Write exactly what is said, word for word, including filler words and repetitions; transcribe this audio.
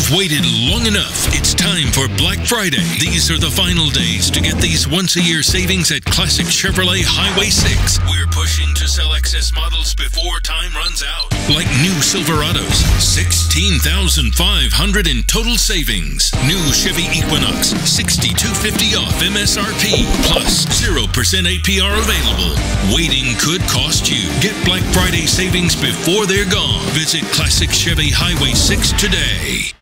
You've waited long enough. It's time for Black Friday. These are the final days to get these once-a-year savings at Classic Chevrolet Highway six. We're pushing to sell excess models before time runs out. Like new Silverados, sixteen thousand five hundred dollars in total savings. New Chevy Equinox, sixty-two fifty off M S R P, plus zero percent A P R available. Waiting could cost you. Get Black Friday savings before they're gone. Visit Classic Chevy Highway six today.